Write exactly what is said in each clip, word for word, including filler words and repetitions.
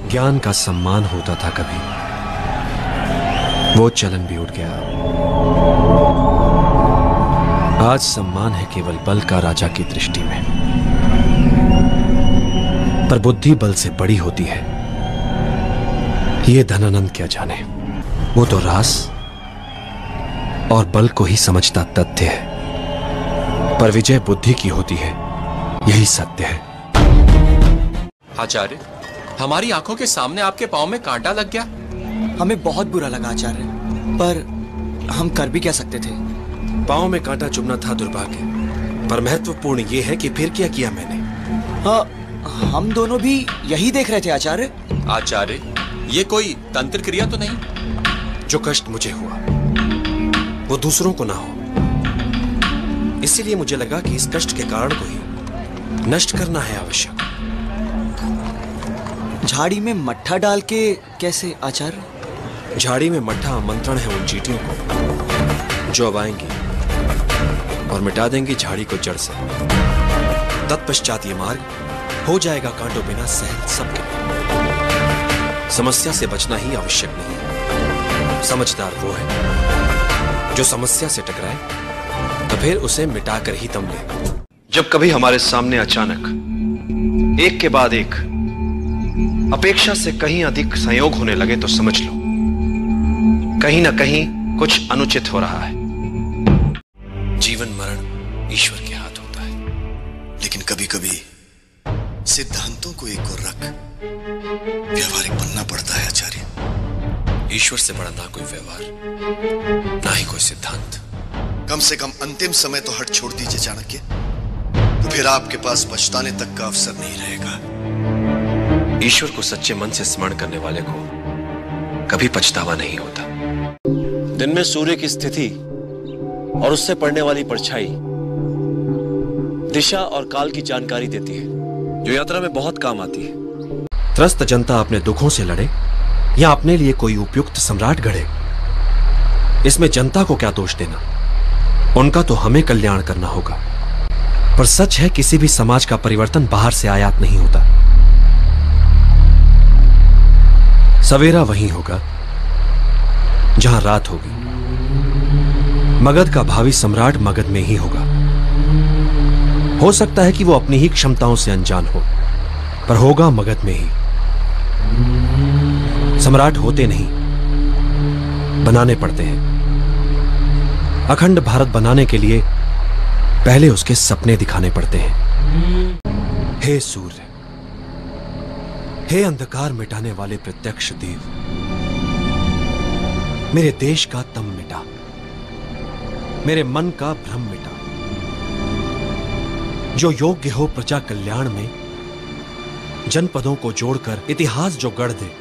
ज्ञान का सम्मान होता था कभी, वो चलन भी उठ गया। आज सम्मान है केवल बल का राजा की दृष्टि में, पर बुद्धि बल से बड़ी होती है, ये धनानंद क्या जाने। वो तो रास और बल को ही समझता तथ्य है, पर विजय बुद्धि की होती है, यही सत्य है। आचार्य, हमारी आंखों के सामने आपके पांव में कांटा लग गया। हमें बहुत बुरा लगा आचार्य, पर हम कर भी क्या सकते थे। पांव में कांटा चुभना था दुर्भाग्य, पर महत्वपूर्ण यह है कि फिर क्या किया मैंने। हाँ, हम दोनों भी यही देख रहे थे आचार्य। आचार्य, ये कोई तंत्र क्रिया तो नहीं? जो कष्ट मुझे हुआ वो दूसरों को ना हो, इसीलिए मुझे लगा कि इस कष्ट के कारण को ही नष्ट करना है आवश्यक। झाड़ी में मट्ठा डाल के कैसे आचार्य? झाड़ी में मट्ठा आमंत्रण है उन चींटियों को जो अब आएंगी और मिटा देंगी झाड़ी को जड़ से। तत्पश्चात ये मार्ग हो जाएगा कांटों बिना सहल सबके। समस्या से बचना ही आवश्यक नहीं है। समझदार वो है जो समस्या से टकराए तो फिर उसे मिटाकर ही दम ले। जब कभी हमारे सामने अचानक एक के बाद एक अपेक्षा से कहीं अधिक संयोग होने लगे तो समझ लो कहीं ना कहीं कुछ अनुचित हो रहा है। जीवन मरण ईश्वर के हाथ होता है, लेकिन कभी कभी सिद्धांतों को एक और रख व्यवहारिक बनना पड़ता है आचार्य। ईश्वर से बड़ा ना कोई व्यवहार, ना ही कोई सिद्धांत। कम से कम अंतिम समय तो हट छोड़ दीजिए चाणक्य, तो फिर आपके पास पछताने तक का अवसर नहीं रहेगा। ईश्वर को सच्चे मन से स्मरण करने वाले को कभी पछतावा नहीं होता। दिन में सूर्य की स्थिति और उससे पड़ने वाली परछाई दिशा और काल की जानकारी देती है, जो यात्रा में बहुत काम आती है। त्रस्त जनता अपने दुखों से लड़े या अपने लिए कोई उपयुक्त सम्राट गढ़े, इसमें जनता को क्या दोष देना। उनका तो हमें कल्याण करना होगा। पर सच है किसी भी समाज का परिवर्तन बाहर से आयात नहीं होता। सवेरा वहीं होगा जहां रात होगी। मगध का भावी सम्राट मगध में ही होगा। हो सकता है कि वो अपनी ही क्षमताओं से अनजान हो, पर होगा मगध में ही। सम्राट होते नहीं, बनाने पड़ते हैं। अखंड भारत बनाने के लिए पहले उसके सपने दिखाने पड़ते हैं। हे सूर्य, हे अंधकार मिटाने वाले प्रत्यक्ष देव, मेरे देश का तम मिटा, मेरे मन का भ्रम मिटा। जो योग्य हो प्रजा कल्याण में, जनपदों को जोड़कर इतिहास जो गढ़ दे।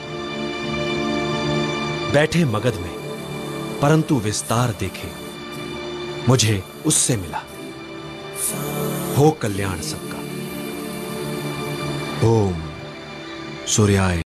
बैठे मगध में परंतु विस्तार देखे, मुझे उससे मिला। हो कल्याण सबका। ओम सूर्याय